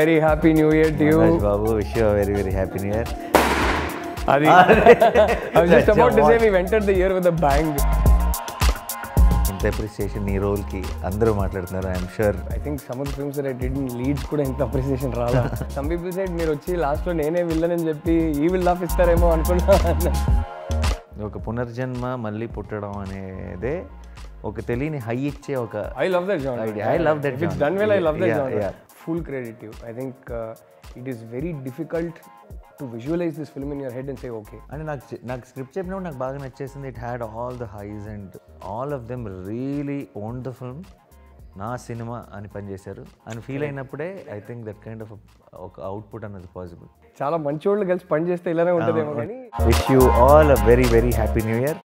very happy new year to you. Manoj Babu, wish you a very, very happy new year. Adi. I was just about to say we've entered the year with a bang. ఇంత appreciation ఈ రోల్కి అందరూ మాట్లాడుతున్నారు. I'm sure. I think some of the films that I did in leads కూడా ఇంత appreciation రాలా. Some people said మీరు వచ్చి లాస్ట్లో నేనే విల్లన్ అని చెప్పి ఈ విల్ లాఫ్ ఇస్తారేమో అనుకున్నా. ఒక పునర్జన్మ మళ్ళీ పుట్టడం అనేది ఒక తెలియని హై ఇచ్చే ఒక I love that genre. I love that If it's genre. done well, I love that genre. Yeah. Full credit to you. I think it is very difficult to visualize this film in your head and say, okay. అంటే నాకు script చెప్పినప్పుడు నాకు బాగా నచ్చేసింది. It had all the highs and all of them really own the film. నా సినిమా అని పనిచేశారు అని ఫీల్ అయినప్పుడే I think that kind of ఒక అవుట్పుట్ అన్నది పాసిబుల్. చాలా మంచి వాళ్ళు కలిసి పని చేస్తే ఇలానే ఉంటుందేమో కానీ wish you all a very very happy new year.